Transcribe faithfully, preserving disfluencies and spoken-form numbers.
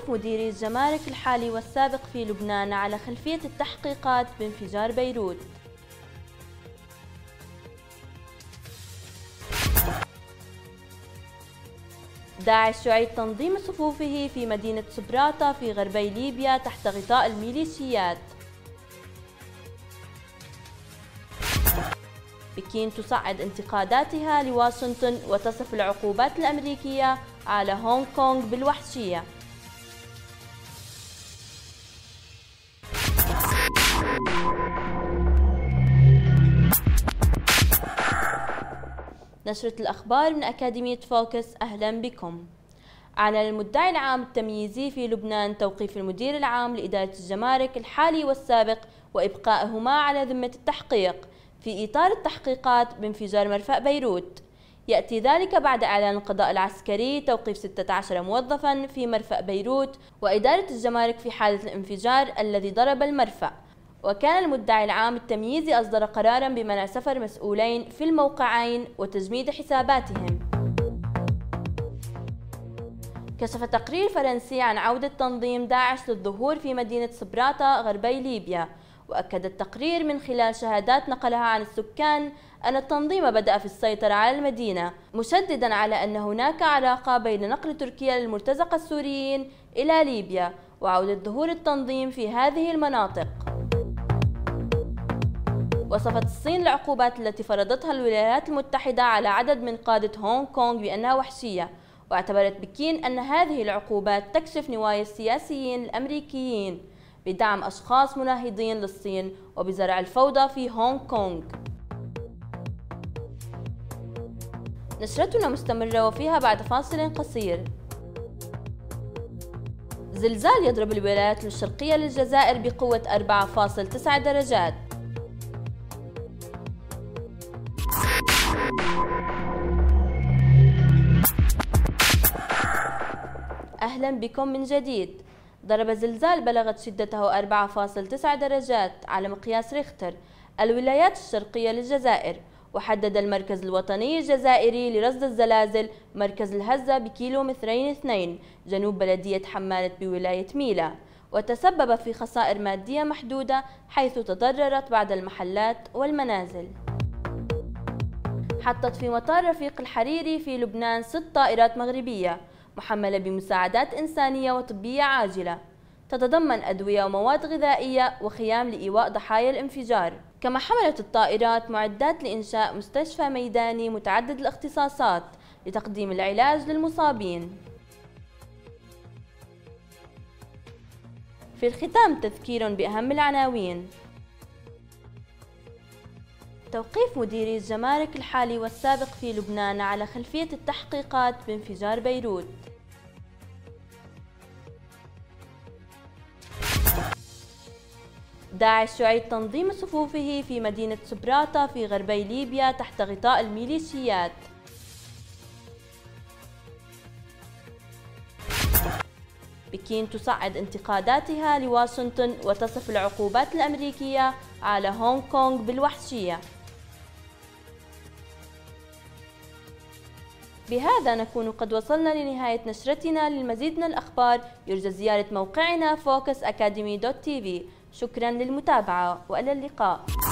توقيف مديري الجمارك الحالي والسابق في لبنان على خلفية التحقيقات بانفجار بيروت. داعش يعيد تنظيم صفوفه في مدينة صبراتا في غربي ليبيا تحت غطاء الميليشيات. بكين تصعد انتقاداتها لواشنطن وتصف العقوبات الأمريكية على هونغ كونغ بالوحشية. نشرة الأخبار من أكاديمية فوكس، أهلا بكم. أعلن المدعي العام التمييزي في لبنان توقيف المدير العام لإدارة الجمارك الحالي والسابق وإبقائهما على ذمة التحقيق في إطار التحقيقات بانفجار مرفأ بيروت. يأتي ذلك بعد إعلان القضاء العسكري توقيف ستة عشر موظفاً في مرفأ بيروت وإدارة الجمارك في حالة الانفجار الذي ضرب المرفأ. وكان المدعي العام التمييزي أصدر قراراً بمنع سفر مسؤولين في الموقعين وتجميد حساباتهم. كشف تقرير فرنسي عن عودة تنظيم داعش للظهور في مدينة صبراتا غربي ليبيا، وأكد التقرير من خلال شهادات نقلها عن السكان أن التنظيم بدأ في السيطرة على المدينة، مشدداً على أن هناك علاقة بين نقل تركيا للمرتزقة السوريين إلى ليبيا وعودة ظهور التنظيم في هذه المناطق. وصفت الصين العقوبات التي فرضتها الولايات المتحدة على عدد من قادة هونغ كونغ بأنها وحشية، واعتبرت بكين أن هذه العقوبات تكشف نوايا السياسيين الأمريكيين بدعم أشخاص مناهضين للصين وبزرع الفوضى في هونغ كونغ. نشرتنا مستمرة وفيها بعد فاصل قصير. زلزال يضرب الولايات الشرقية للجزائر بقوة أربعة فاصلة تسعة درجات. أهلا بكم من جديد. ضرب زلزال بلغت شدته أربعة فاصلة تسعة درجات على مقياس ريختر الولايات الشرقية للجزائر، وحدد المركز الوطني الجزائري لرصد الزلازل مركز الهزة بكيلو مترين اثنين جنوب بلدية حمالة بولاية ميلا، وتسبب في خسائر مادية محدودة حيث تضررت بعض المحلات والمنازل. حطت في مطار رفيق الحريري في لبنان ست طائرات مغربية محملة بمساعدات إنسانية وطبية عاجلة تتضمن أدوية ومواد غذائية وخيام لإيواء ضحايا الانفجار. كما حملت الطائرات معدات لإنشاء مستشفى ميداني متعدد الاختصاصات لتقديم العلاج للمصابين. في الختام تذكير بأهم العناوين. توقيف مديري الجمارك الحالي والسابق في لبنان على خلفية التحقيقات بانفجار بيروت. داعش يعيد تنظيم صفوفه في مدينة صبراتا في غربي ليبيا تحت غطاء الميليشيات. بكين تصعد انتقاداتها لواشنطن وتصف العقوبات الأمريكية على هونغ كونغ بالوحشية. بهذا نكون قد وصلنا لنهاية نشرتنا. للمزيد من الأخبار يرجى زيارة موقعنا فوكس أكاديمي دوت تي في. شكرا للمتابعة وإلى اللقاء.